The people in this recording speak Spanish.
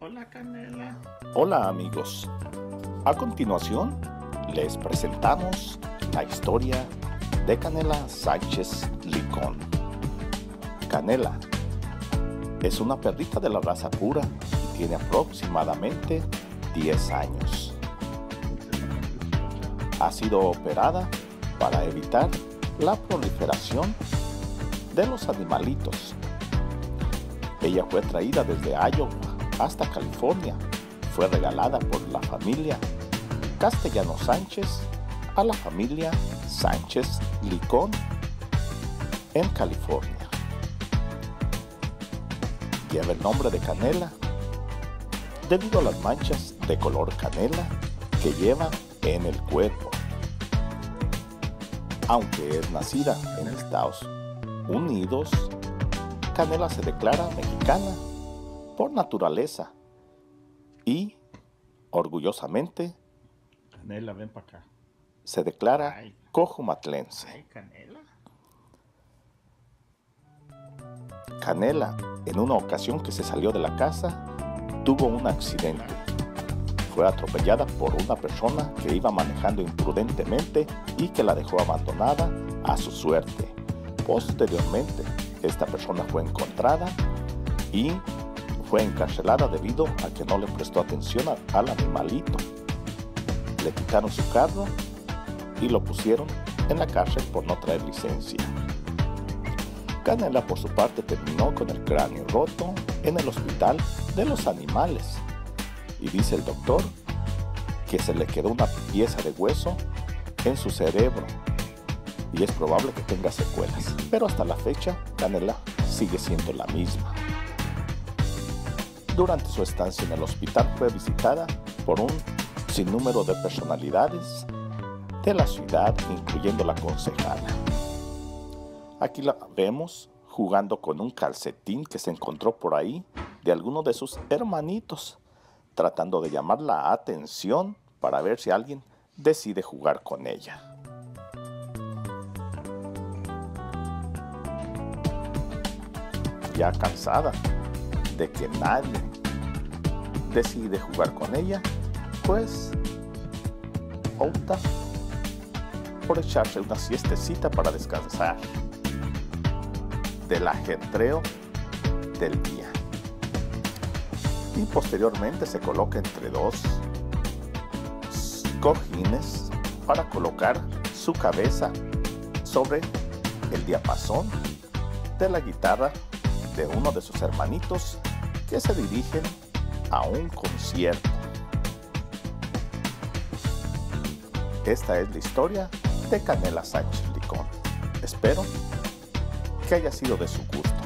Hola, Canela. Hola amigos, a continuación les presentamos la historia de Canela Sánchez Licón. Canela es una perrita de la raza pura y tiene aproximadamente 10 años. Ha sido operada para evitar la proliferación de los animalitos. Ella fue traída desde Iowa hasta California. Fue regalada por la familia Castellano Sánchez a la familia Sánchez Licón en California. Lleva el nombre de Canela debido a las manchas de color canela que lleva en el cuerpo. Aunque es nacida en Estados Unidos, Canela se declara mexicana por naturaleza y orgullosamente Canela, ven para acá. se declara Ay. cojumatlense. Ay, Canela. Canela, en una ocasión que se salió de la casa, tuvo un accidente. Fue atropellada por una persona que iba manejando imprudentemente y que la dejó abandonada a su suerte. Posteriormente, esta persona fue encontrada y fue encarcelada debido a que no le prestó atención al animalito. Le quitaron su carro y lo pusieron en la cárcel por no traer licencia. Canela, por su parte, terminó con el cráneo roto en el hospital de los animales. Y dice el doctor que se le quedó una pieza de hueso en su cerebro y es probable que tenga secuelas. Pero hasta la fecha, Canela sigue siendo la misma. Durante su estancia en el hospital fue visitada por un sinnúmero de personalidades de la ciudad, incluyendo la concejala. Aquí la vemos jugando con un calcetín que se encontró por ahí de alguno de sus hermanitos, tratando de llamar la atención para ver si alguien decide jugar con ella. Ya cansada de que nadie decide jugar con ella, pues opta por echarse una siestecita para descansar del ajetreo del día. Y posteriormente se coloca entre dos cojines para colocar su cabeza sobre el diapasón de la guitarra de uno de sus hermanitos que se dirigen a un concierto. Esta es la historia de Canela Sánchez Licón. Espero que haya sido de su gusto.